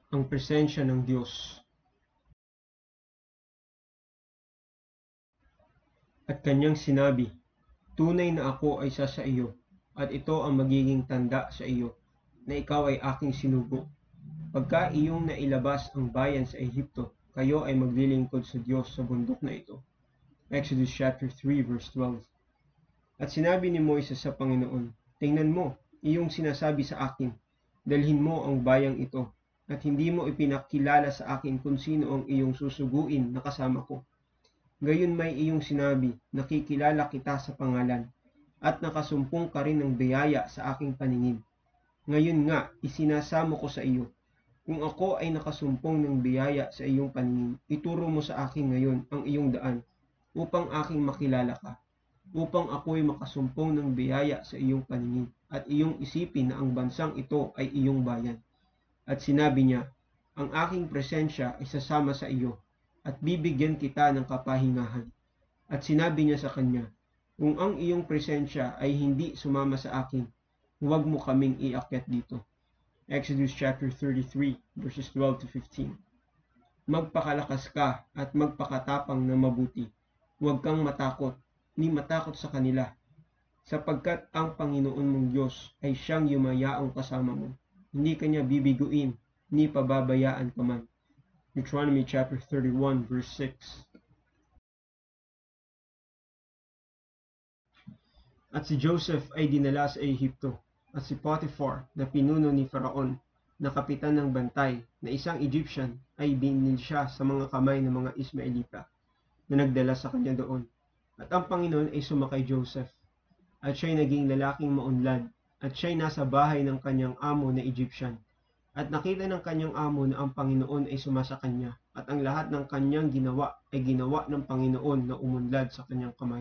ang presensya ng Diyos. At kanyang sinabi, tunay na ako ay isa sa iyo, at ito ang magiging tanda sa iyo, na ikaw ay aking sinugo. Pagka iyong nailabas ang bayan sa Ehipto, kayo ay maglilingkod sa Diyos sa bundok na ito. Exodus chapter 3 verse 12. At sinabi ni Moises sa Panginoon, tingnan mo, iyong sinasabi sa akin, dalhin mo ang bayang ito, at hindi mo ipinakilala sa akin kung sino ang iyong susuguin na kasama ko. Gayon may iyong sinabi, nakikilala kita sa pangalan, at nakasumpong ka rin ng biyaya sa aking paningin. Ngayon nga, isinasamo ko sa iyo. Kung ako ay nakasumpong ng biyaya sa iyong paningin, ituro mo sa akin ngayon ang iyong daan, upang aking makilala ka, upang ako'y makasumpong ng biyaya sa iyong paningin, at iyong isipin na ang bansang ito ay iyong bayan. At sinabi niya, ang aking presensya ay sasama sa iyo, at bibigyan kita ng kapahingahan. At sinabi niya sa kanya, kung ang iyong presensya ay hindi sumama sa akin, huwag mo kaming iakyat dito. Exodus chapter 33 verses 12 to 15. Magpakalakas ka at magpakatapang na mabuti. Huwag kang matakot, ni matakot sa kanila, sapagkat ang Panginoon mong Diyos ay siyang yumayaong kasama mo. Hindi kanya bibiguin, ni pababayaan ka man. Deuteronomy chapter 31 verse 6. At si Joseph ay dinala sa Ehipto, at si Potiphar na pinuno ni Faraon, na kapitan ng bantay, na isang Egyptian, ay binil siya sa mga kamay ng mga Ismaelita, na nagdala sa kanya doon. At ang Panginoon ay sumakay Joseph, at siya'y naging lalaking maunlad, at siya'y nasa bahay ng kanyang amo na Egyptian. At nakita ng kanyang amo na ang Panginoon ay sumasa kanya, at ang lahat ng kanyang ginawa ay ginawa ng Panginoon na umunlad sa kanyang kamay.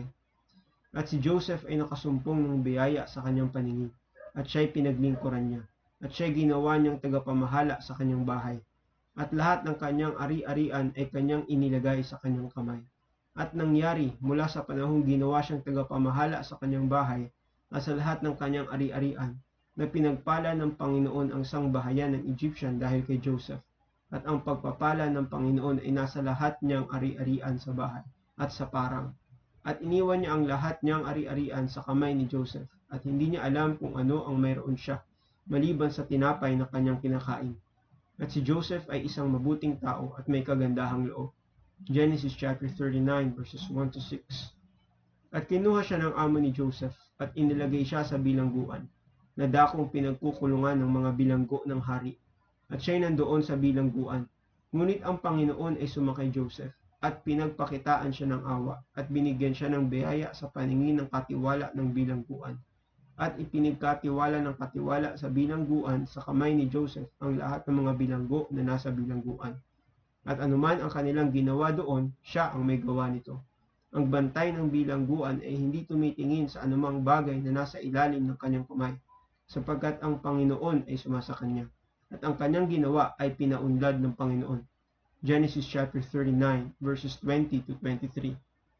At si Joseph ay nakasumpong ng biyaya sa kanyang paningin, at siya'y pinaglingkuran niya, at siya'y ginawa niyang tagapamahala sa kanyang bahay. At lahat ng kanyang ari-arian ay kanyang inilagay sa kanyang kamay. At nangyari mula sa panahong ginawa siyang tagapamahala sa kanyang bahay, at sa lahat ng kanyang ari-arian, na pinagpala ng Panginoon ang sangbahayan ng Egyptian dahil kay Joseph, at ang pagpapala ng Panginoon ay nasa lahat niyang ari-arian sa bahay at sa parang. At iniwan niya ang lahat niyang ari-arian sa kamay ni Joseph, at hindi niya alam kung ano ang mayroon siya, maliban sa tinapay na kanyang kinakain. At si Joseph ay isang mabuting tao at may kagandahang loob. Genesis chapter 39 verses 1 to 6. At kinuha siya ng amo ni Joseph, at inilagay siya sa bilangguan, na dakong pinagkukulungan ng mga bilanggo ng hari. At siya'y nandoon sa bilangguan. Ngunit ang Panginoon ay sumakay Joseph, at pinagpakitaan siya ng awa, at binigyan siya ng biyaya sa paningin ng katiwala ng bilangguan. At ipinagkatiwala ng katiwala sa bilangguan sa kamay ni Joseph ang lahat ng mga bilanggo na nasa bilangguan. At anuman ang kanilang ginawa doon, siya ang may gawa nito. Ang bantay ng bilangguan ay hindi tumitingin sa anumang bagay na nasa ilalim ng kanyang kamay, sapagkat ang Panginoon ay sumasa kanya, at ang kanyang ginawa ay pinaunlad ng Panginoon. Genesis chapter 39 verses 20 to 23.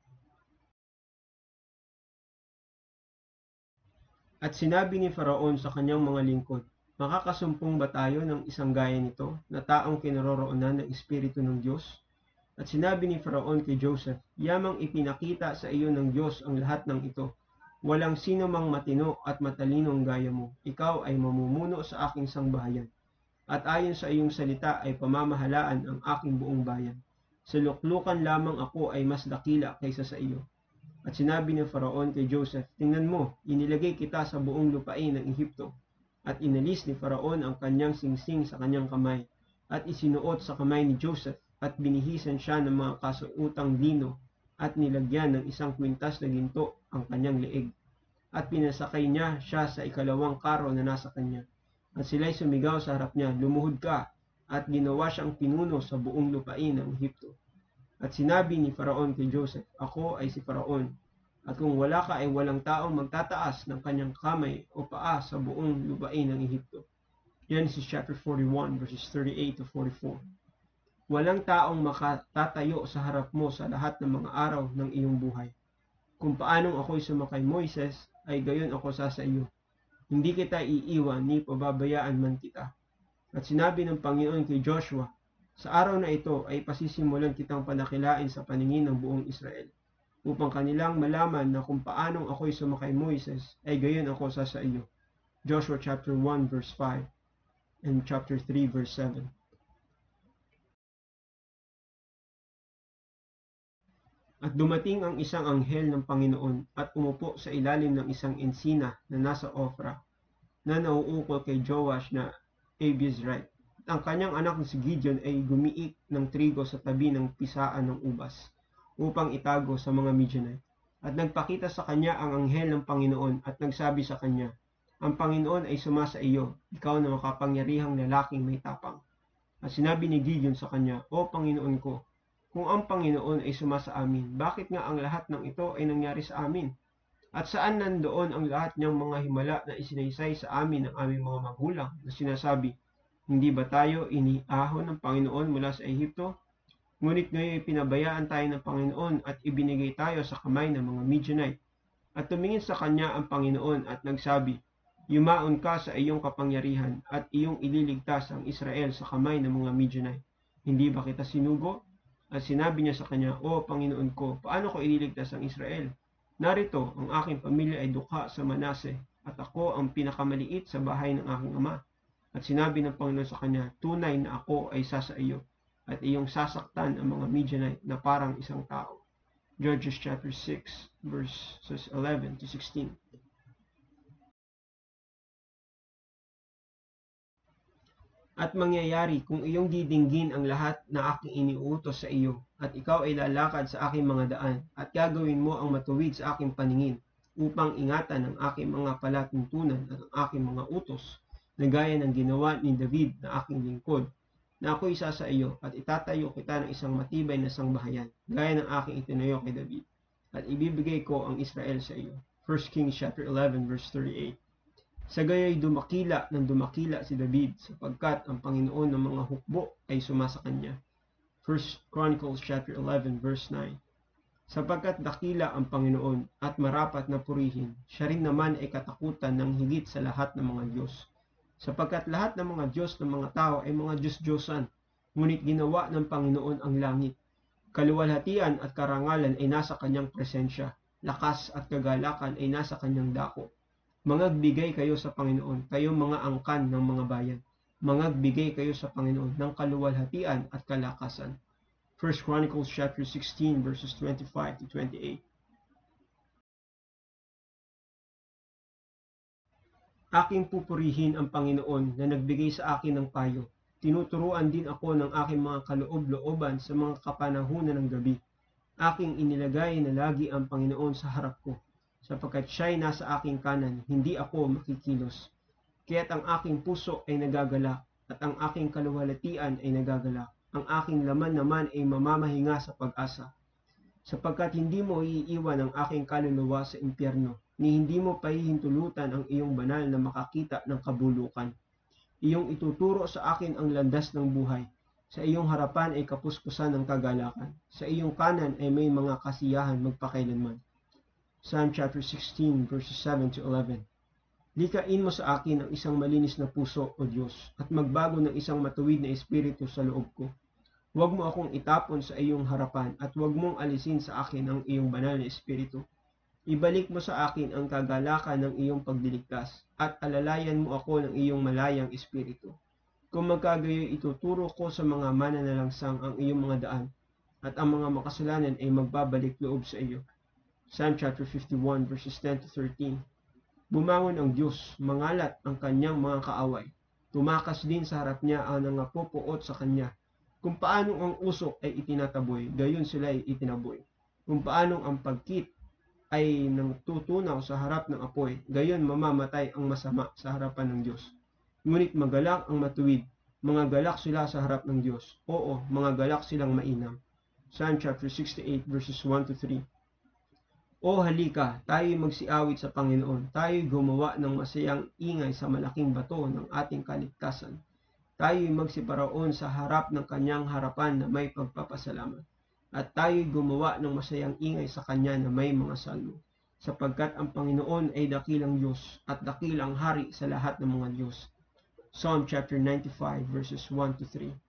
At sinabi ni Faraon sa kanyang mga lingkod, makakasumpong ba tayo ng isang gaya nito, na taong kinaroroonan ng Espiritu ng Diyos? At sinabi ni Faraon kay Joseph, yamang ipinakita sa iyo ng Diyos ang lahat ng ito. Walang sino mang matino at matalinong gaya mo. Ikaw ay mamumuno sa aking sangbahayan. At ayon sa iyong salita ay pamamahalaan ang aking buong bayan. Sa luklukan lamang ako ay mas dakila kaysa sa iyo. At sinabi ni Faraon kay Joseph, tingnan mo, inilagay kita sa buong lupain ng Ehipto. At inalis ni Faraon ang kanyang singsing sa kanyang kamay, at isinuot sa kamay ni Joseph, at binihisan siya ng mga kasuotang lino, at nilagyan ng isang kwintas na ginto ang kanyang leeg. At pinasakay niya siya sa ikalawang karo na nasa kanya. At sila'y sumigaw sa harap niya, lumuhod ka, at ginawa siyang pinuno sa buong lupain ng Ehipto. At sinabi ni Faraon kay Joseph, ako ay si Faraon, at kung wala ka ay walang taong magtataas ng kanyang kamay o paa sa buong lupain ng Ehipto. Genesis chapter 41 verses 38 to 44. Walang taong makatatayo sa harap mo sa lahat ng mga araw ng iyong buhay. Kung paanong ako'y sumakay Moises, ay gayon ako sa iyo. Hindi kita iiwan ni pababayaan man kita. At sinabi ng Panginoon kay Joshua, sa araw na ito ay pasisimulan kitang padakilain sa paningin ng buong Israel, upang kanilang malaman na kung paanong ako'y sumakay Moises, ay gayon ako sa iyo. Joshua chapter 1 verse 5 and chapter 3 verse 7. At dumating ang isang anghel ng Panginoon at umupo sa ilalim ng isang ensina na nasa Ofra, na nauukol kay Joash na Abiezrite. At ang kanyang anak na si Gideon ay gumiik ng trigo sa tabi ng pisaan ng ubas, upang itago sa mga Midianite. At nagpakita sa kanya ang anghel ng Panginoon at nagsabi sa kanya, ang Panginoon ay sumasa iyo, ikaw na makapangyarihang lalaking may tapang. At sinabi ni Gideon sa kanya, O Panginoon ko, kung ang Panginoon ay sumasa amin, bakit nga ang lahat ng ito ay nangyari sa amin? At saan nandoon ang lahat niyang mga himala na isinaysay sa amin ng aming mga magulang na sinasabi, hindi ba tayo iniahon ng Panginoon mula sa Ehipto? Ngunit ngayon ay pinabayaan tayo ng Panginoon at ibinigay tayo sa kamay ng mga Midianite. At tumingin sa kanya ang Panginoon at nagsabi, yumaon ka sa iyong kapangyarihan at iyong ililigtas ang Israel sa kamay ng mga Midianite. Hindi ba kita sinugo? At sinabi niya sa kanya, O Panginoon ko, paano ko ililigtas ang Israel? Narito, ang aking pamilya ay dukha sa Manase, at ako ang pinakamaliit sa bahay ng aking ama. At sinabi ng Panginoon sa kanya, tunay na ako ay sasa iyo, at iyong sasaktan ang mga Midianite na parang isang tao. Judges chapter 6, verses 11 to 16. At mangyayari kung iyong didinggin ang lahat na aking iniuutos sa iyo, at ikaw ay lalakad sa aking mga daan, at gagawin mo ang matuwid sa aking paningin, upang ingatan ang aking mga palatuntunan at ang aking mga utos, na gaya ng ginawa ni David na aking lingkod, na ako isa sa iyo, at itatayo kita ng isang matibay na sangbahayan, gaya ng aking itinayo kay David, at ibibigay ko ang Israel sa iyo. 1 Kings chapter 11 verse 38. Sa gayoy dumakila si David sapagkat ang Panginoon ng mga hukbo ay sumasa kanya. 1 Chronicles chapter 11 verse 9. Sapagkat dakila ang Panginoon at marapat na purihin, siya rin naman ay katakutan ng higit sa lahat ng mga Diyos. Sapagkat lahat ng mga Diyos ng mga tao ay mga Diyos-Diyosan, ngunit ginawa ng Panginoon ang langit. Kaluwalhatian at karangalan ay nasa kanyang presensya, lakas at kagalakan ay nasa kanyang dako. Mangagbigay kayo sa Panginoon, kayong mga angkan ng mga bayan. Mangagbigay kayo sa Panginoon ng kaluwalhatian at kalakasan. 1 Chronicles chapter 16 verses 25 to 28. Aking pupurihin ang Panginoon na nagbigay sa akin ng payo. Tinuturuan din ako ng aking mga kaloob-looban sa mga kapanahunan ng gabi. Aking inilagay na lagi ang Panginoon sa harap ko. Sapagkat siya'y nasa aking kanan, hindi ako makikilos. Kaya't ang aking puso ay nagagalak, at ang aking kaluwalhatian ay nagagalak. Ang aking laman naman ay mamamahinga sa pag-asa. Sapagkat hindi mo iiwan ang aking kaluluwa sa impyerno, ni hindi mo pahihintulutan ang iyong banal na makakita ng kabulukan. Iyong ituturo sa akin ang landas ng buhay. Sa iyong harapan ay kapuspusan ng kagalakan. Sa iyong kanan ay may mga kasiyahan magpakailanman. Psalm chapter 16 verses 7 to 11. Likain mo sa akin ang isang malinis na puso, O Diyos, at magbago ng isang matuwid na espiritu sa loob ko. Huwag mo akong itapon sa iyong harapan at huwag mong alisin sa akin ang iyong banal na espiritu. Ibalik mo sa akin ang kagalakan ng iyong pagdiligtas at alalayan mo ako ng iyong malayang espiritu. Kung magkagayoy ituturo ko sa mga mananalangsang ang iyong mga daan at ang mga makasalanan ay magbabalik loob sa iyo. Psalm chapter 51 verses 10 to 13. Bumangon ang Diyos, mangalat ang kanyang mga kaaway. Tumakas din sa harap niya ang nangapopuot sa kanya. Kung paanong ang usok ay itinataboy, gayon sila ay itinaboy. Kung paanong ang pagkit ay nangtutunaw sa harap ng apoy, gayon mamamatay ang masama sa harapan ng Diyos. Ngunit magalak ang matuwid, mga galak sila sa harap ng Diyos. Oo, mga galak silang mainam. Psalm chapter 68 verses 1 to 3. O halika, tayo'y magsiawit sa Panginoon. Tayo'y gumawa ng masayang ingay sa malaking bato ng ating kaligtasan. Tayo'y magsiparaon sa harap ng kanyang harapan na may pagpapasalamat. At tayo'y gumawa ng masayang ingay sa kanya na may mga salmo. Sapagkat ang Panginoon ay dakilang Diyos at dakilang hari sa lahat ng mga Diyos. Psalm chapter 95 verses 1 to 3.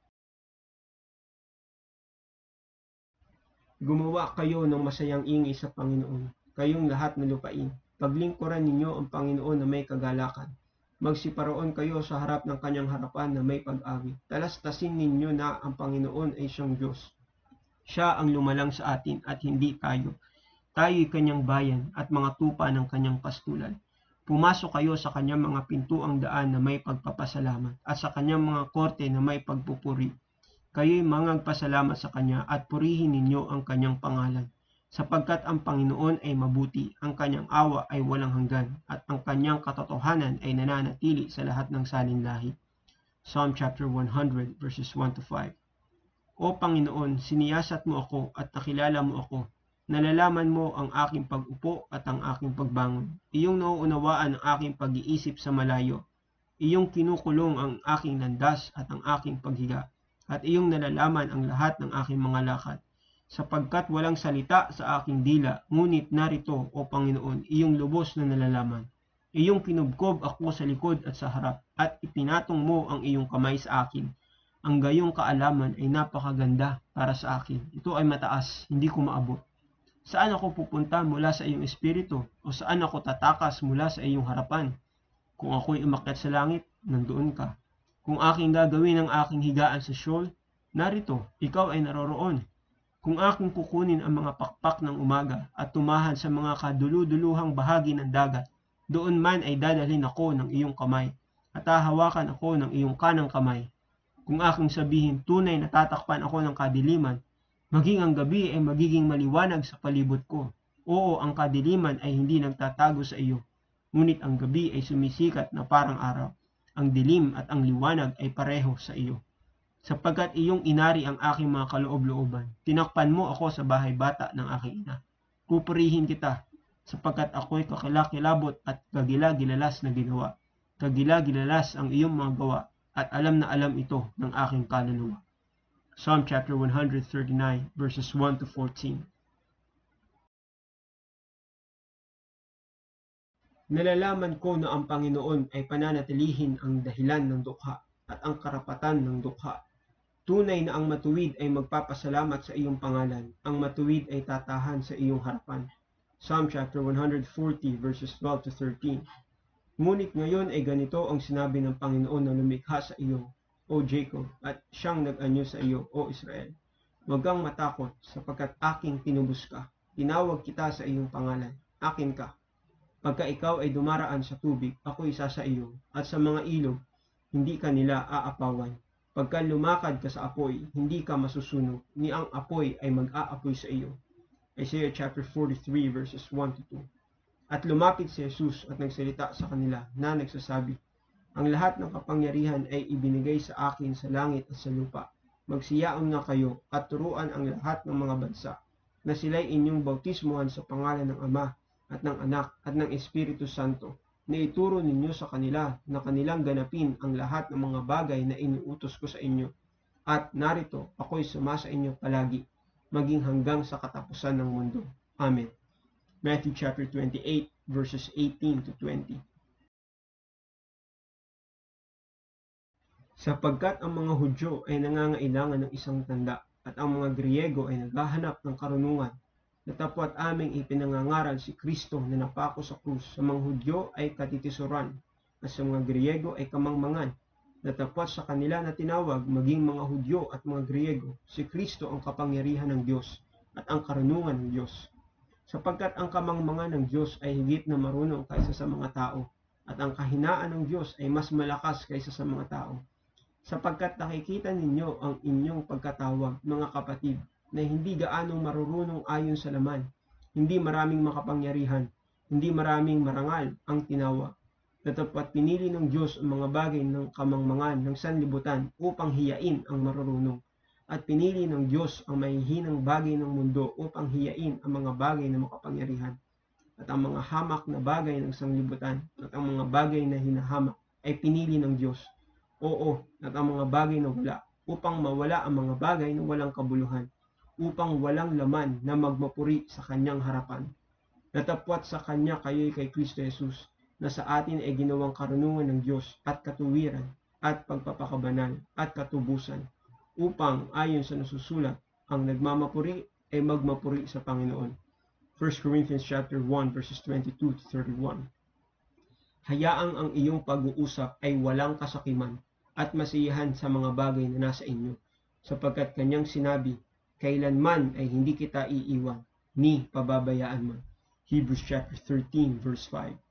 Gumawa kayo ng masayang ingay sa Panginoon, kayong lahat na lupain. Paglingkuran ninyo ang Panginoon na may kagalakan. Magsiparoon kayo sa harap ng kanyang harapan na may pag-awit. Talastasin ninyo na ang Panginoon ay siyang Diyos. Siya ang lumalang sa atin at hindi tayo. Tayo'y kanyang bayan at mga tupa ng kanyang pastulan. Pumasok kayo sa kanyang mga pintuang daan na may pagpapasalamat at sa kanyang mga korte na may pagpupuri. Kayo'y mangagpasalamat sa kanya at purihin ninyo ang kanyang pangalan. Sapagkat ang Panginoon ay mabuti, ang kanyang awa ay walang hanggan, at ang kanyang katotohanan ay nananatili sa lahat ng salinlahi. Psalm chapter 100 verses 1 to 5. O Panginoon, siniyasat mo ako at nakilala mo ako. Nalalaman mo ang aking pag-upo at ang aking pagbangon. Iyong nauunawaan ang aking pag-iisip sa malayo. Iyong kinukulong ang aking landas at ang aking paghiga. At iyong nalalaman ang lahat ng aking mga lakad. Sapagkat walang salita sa aking dila, ngunit narito, O Panginoon, iyong lubos na nalalaman. Iyong kinubkob ako sa likod at sa harap, at ipinatong mo ang iyong kamay sa akin. Ang gayong kaalaman ay napakaganda para sa akin. Ito ay mataas, hindi ko maabot. Saan ako pupunta mula sa iyong espiritu? O saan ako tatakas mula sa iyong harapan? Kung ako'y umakyat sa langit, nandoon ka. Kung aking gagawin ang aking higaan sa Sheol, narito, ikaw ay naroroon. Kung aking kukunin ang mga pakpak ng umaga at tumahan sa mga kaduluduluhang bahagi ng dagat, doon man ay dadalhin ako ng iyong kamay at hahawakan ako ng iyong kanang kamay. Kung aking sabihin tunay na tatakpan ako ng kadiliman, maging ang gabi ay magiging maliwanag sa palibot ko. Oo, ang kadiliman ay hindi nagtatago sa iyo, ngunit ang gabi ay sumisikat na parang araw. Ang dilim at ang liwanag ay pareho sa iyo. Sapagkat iyong inari ang aking mga kaloob-looban, tinakpan mo ako sa bahay bata ng aking ina. Pupurihin kita, sapagkat ako'y kakilakilabot at kagila-gilalas na ginawa. Kagila-gilalas ang iyong mga gawa, at alam na alam ito ng aking kaluluwa. Psalm chapter 139 verses 1 to 14. Nalalaman ko na ang Panginoon ay pananatilihin ang dahilan ng dukha at ang karapatan ng dukha. Tunay na ang matuwid ay magpapasalamat sa iyong pangalan. Ang matuwid ay tatahan sa iyong harapan. Psalm chapter 140 verses 12 to 13. Ngunit ngayon ay ganito ang sinabi ng Panginoon na lumikha sa iyo, O Jacob, at siyang nag-anyo sa iyo, O Israel. Huwag kang matakot, sapagkat aking tinubos ka. Tinawag kita sa iyong pangalan. Akin ka. Pagka ikaw ay dumaraan sa tubig, ako isa sa iyo, at sa mga ilog, hindi ka nila aapawan. Pagka lumakad ka sa apoy, hindi ka masusunog, ni ang apoy ay mag-aapoy sa iyo. Isaiah chapter 43 verses 1 to 2. At lumapit si Jesus at nagsalita sa kanila na nagsasabi, ang lahat ng kapangyarihan ay ibinigay sa akin sa langit at sa lupa. Magsiyaon nga kayo at turuan ang lahat ng mga bansa, na sila'y inyong bautismuhan sa pangalan ng Ama, at ng Anak, at ng Espiritu Santo, na ituro ninyo sa kanila na kanilang ganapin ang lahat ng mga bagay na inuutos ko sa inyo. At narito, ako'y sumasa inyo palagi, maging hanggang sa katapusan ng mundo. Amen. Matthew chapter 28, verses 18 to 20. Sapagkat ang mga Hudyo ay nangangailangan ng isang tanda, at ang mga Griego ay naghahanap ng karunungan. Natapwat aming ipinangangaral si Kristo na napako sa krus. Sa mga Hudyo ay katitisuran, at sa mga Griego ay kamangmangan. Natapwat sa kanila na tinawag maging mga Hudyo at mga Griego, si Kristo ang kapangyarihan ng Diyos at ang karunungan ng Diyos. Sapagkat ang kamangmangan ng Diyos ay higit na marunong kaysa sa mga tao, at ang kahinaan ng Diyos ay mas malakas kaysa sa mga tao. Sapagkat nakikita ninyo ang inyong pagkatawag, mga kapatid, na hindi gaanong marurunong ayon sa laman, hindi maraming makapangyarihan, hindi maraming marangal ang tinawag. Datapwat pinili ng Diyos ang mga bagay ng kamangmangan ng sanlibutan upang hiyain ang marurunong, at pinili ng Diyos ang mahihinang bagay ng mundo upang hiyain ang mga bagay na makapangyarihan, at ang mga hamak na bagay ng sanlibutan at ang mga bagay na hinahamak ay pinili ng Diyos. Oo, at ang mga bagay na wala, upang mawala ang mga bagay na walang kabuluhan, upang walang laman na magmapuri sa kanyang harapan. Datapwat sa kanya kayo'y kay Kristo Jesus, na sa atin ay ginawang karunungan ng Diyos at katuwiran at pagpapakabanal at katubusan, upang ayon sa nasusulat, ang nagmamapuri ay magmapuri sa Panginoon. 1 Corinthians chapter 1 verses 22 to 31. Hayaang ang iyong pag-uusap ay walang kasakiman at masiyahan sa mga bagay na nasa inyo, sapagkat kanyang sinabi, kailanman ay hindi kita iiwan, ni pababayaan man. Hebrews chapter 13 verse 5.